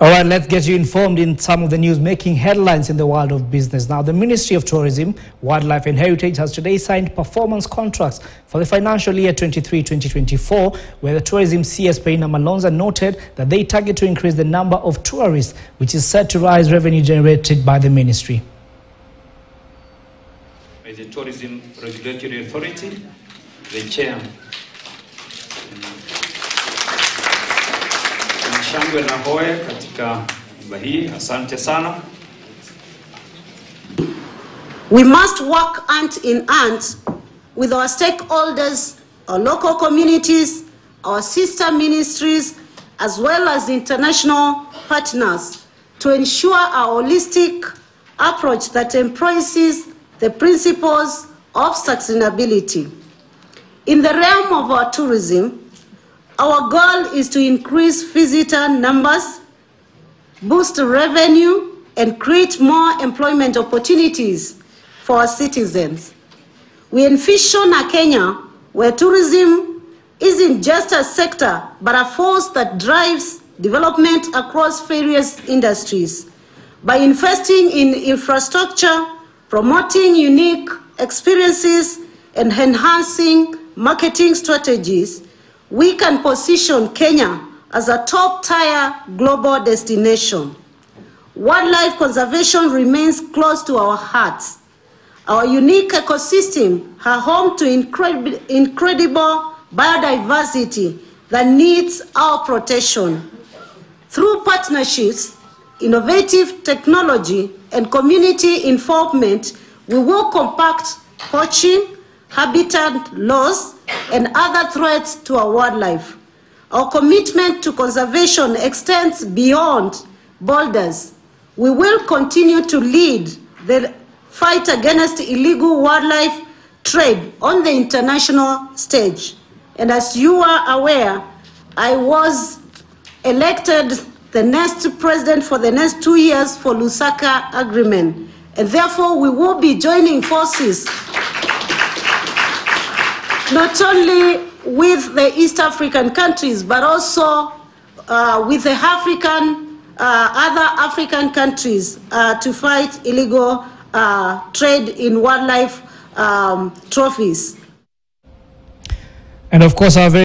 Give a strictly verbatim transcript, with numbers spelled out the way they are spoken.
All right, let's get you informed in some of the news making headlines in the world of business. Now, the Ministry of Tourism, Wildlife and Heritage has today signed performance contracts for the financial year twenty-three twenty twenty-four, where the Tourism C S Peina Malonza noted that they target to increase the number of tourists, which is set to rise revenue generated by the ministry. By the Tourism Regulatory Authority, the chair. Shangwe na hoe katika nyumba hii. Asante sana. We must work hand in hand with our stakeholders, our local communities, our sister ministries, as well as international partners to ensure a holistic approach that embraces the principles of sustainability. In the realm of our tourism, our goal is to increase visitor numbers, boost revenue, and create more employment opportunities for our citizens. We envision a Kenya where tourism isn't just a sector, but a force that drives development across various industries. By investing in infrastructure, promoting unique experiences, and enhancing marketing strategies, we can position Kenya as a top-tier global destination. Wildlife conservation remains close to our hearts. Our unique ecosystem are home to incredible, incredible biodiversity that needs our protection. Through partnerships, innovative technology, and community involvement, we will combat poaching, habitat loss, and other threats to our wildlife. Our commitment to conservation extends beyond borders. We will continue to lead the fight against illegal wildlife trade on the international stage. And as you are aware, I was elected the next president for the next two years for Lusaka Agreement. And therefore, we will be joining forces not only with the East African countries, but also uh, with the African, uh, other African countries uh, to fight illegal uh, trade in wildlife um, trophies. And of course, our very